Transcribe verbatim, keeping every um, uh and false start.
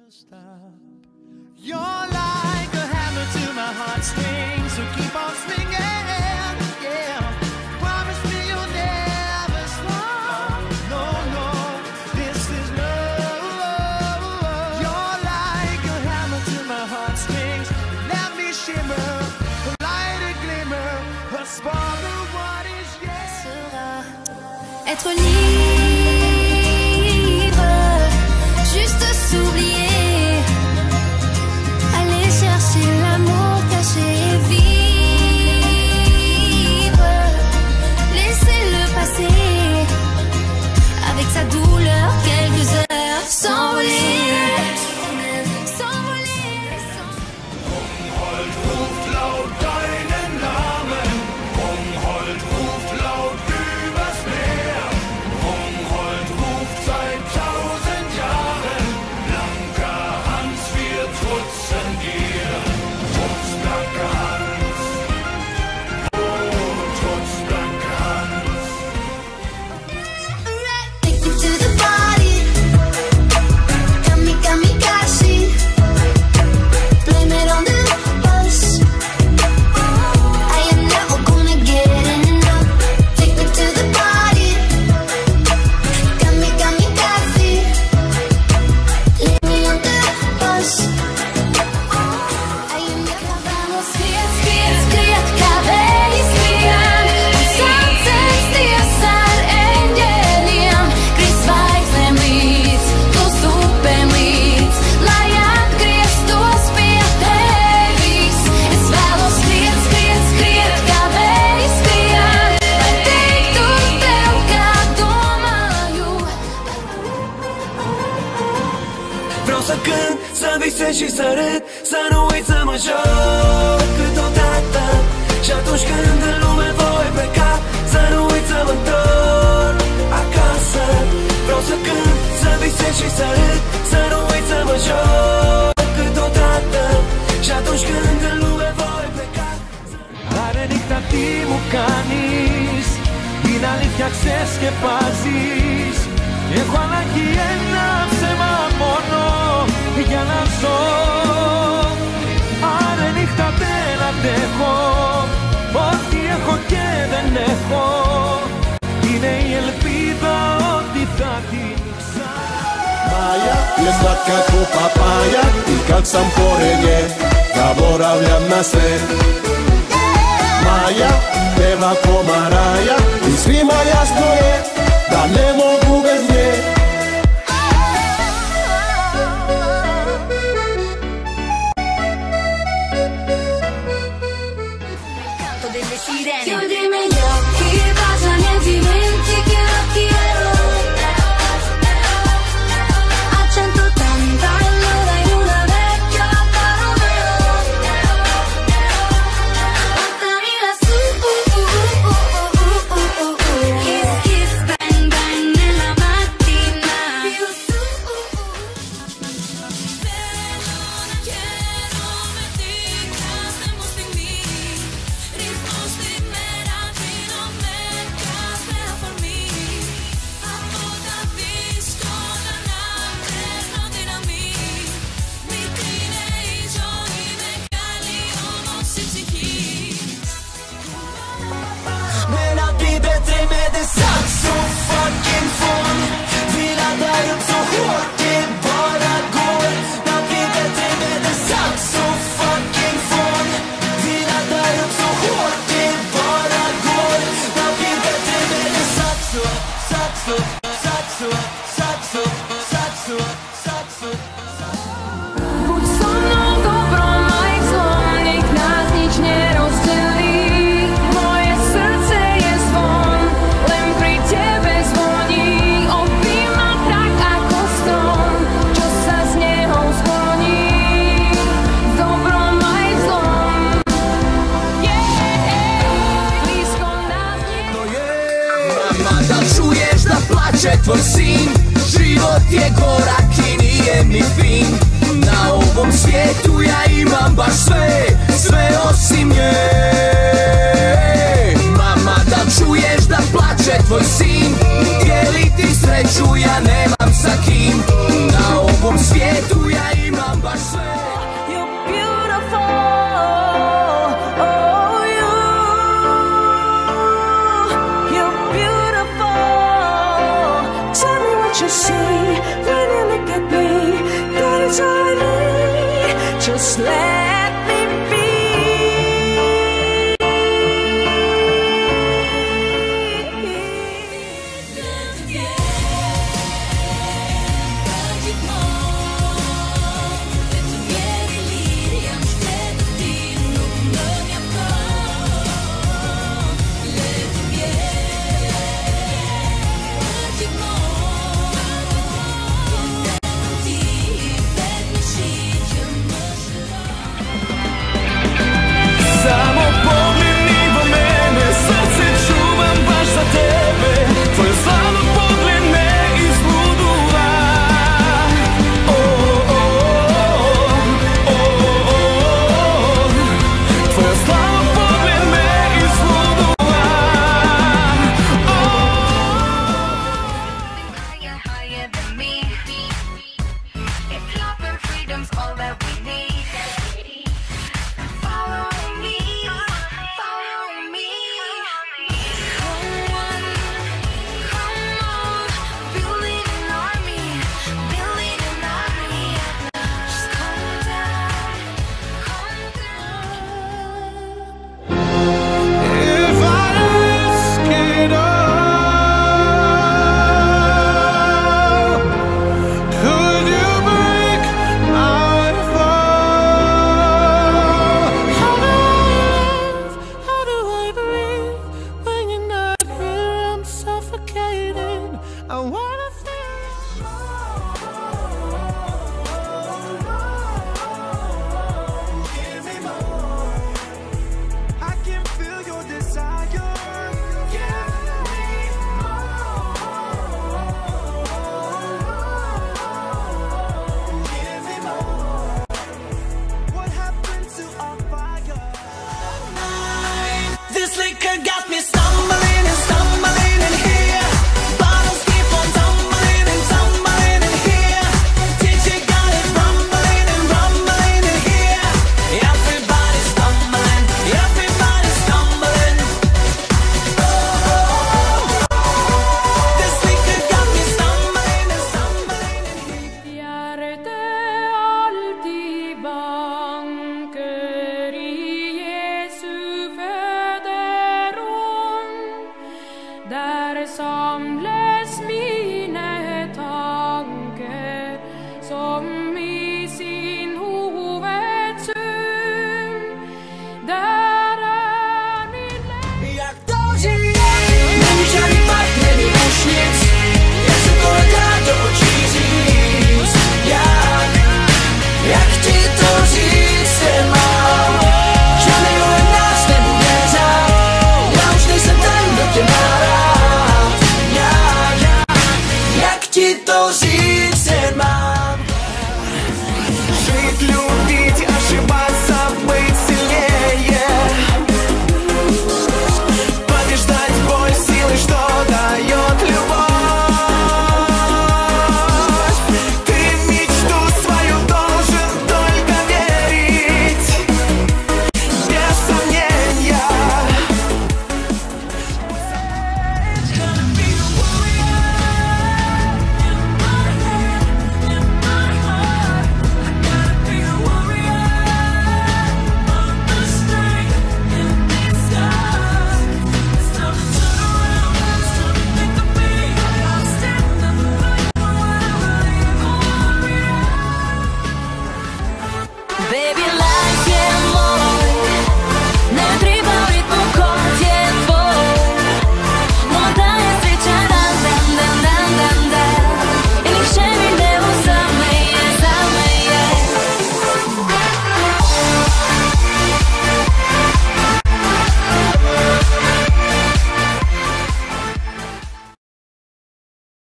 You're like a hammer to my heartstrings, so keep on swinging, yeah. Promise me you'll never stop. No, no, this is love. You're like a hammer to my heartstrings. Let me shimmer, a light, a glimmer, a spark of what is yet. Être libre, juste s'oublier, aller chercher l'amour caché et vivre, laisser-le passer avec sa douleur quelques heures, s'envoler. Să visez și să râd, să nu uit să mă joc câteodată. Și atunci când în lume voi pleca, să nu uit să mă întorc acasă. Vreau să cânt, să visez și să râd, să nu uit să mă joc câteodată. Și atunci când în lume voi pleca. Άρε νύχτα τι μου κάνεις, την αλήθεια ξεσκεπάζεις. Έχω ανάγκη ένα ψέμα μόνο για να ζω. Άρε νύχτα δεν αντέχω, ό,τι έχω και δεν έχω είναι η ελπίδα ότι θα την ξανά. Maya, je slatka ko papaja i kad sam pored nje, zaboravljam na sve. Maja, peva ko Maraja i svima jasno je da ne mogu bez nje. Chiudimi gli occhi, baciami e dimenticherò chi ero. A centottanta all'ora in una vecchia Romeo. Portami lassù, uh, uh, uh, uh, uh, uh, uh, uh. Kiss, kiss, bang, bang nella mattina. Più su, uh, uh. Que no me digas de most in me. Risposti merati non mercate for me. Apota visto la nave non dinami. Mi trinei giorni mecali ono sicchi. Melodi bättre med en saxofon. Vill där upp så hårt det bara går. Man blir bättre med en saxofon. Vill där upp så hårt det bara går. Man blir bättre med en saxo, saxo, saxo, saxo, saxo, saxo. Buď so mnou dobrom aj zlom, nech nás nič nerozdelí. Moje srdce je zvon, len pri tebe zvoní. Obím ma tak ako strom, čo sa z neho skloní. V dobrom aj zlom. Blízko nás nie. Mama, da čuješ da plače tvoj sin? Život je gorak i nije mi fin. Na ovom svijetu ja imam baš sve, sve osim nje. Mama, da čuješ da plače tvoj sin? Dijeliti sreću ja nemam sa kim. Na ovom svijetu ja imam čuvam baš sve. You're beautiful, oh you. You're beautiful. Tell me what you see when you look at me. That is all I need. Just let me be. Samo pogledi vo mene, srce čuvam baš za tebe. Tvoj slavan pogled me izluduva. Oh, oh, oh, oh, oh. Tvoj slavan pogled me izluduva. Higher, higher than me. If love and freedom's all that we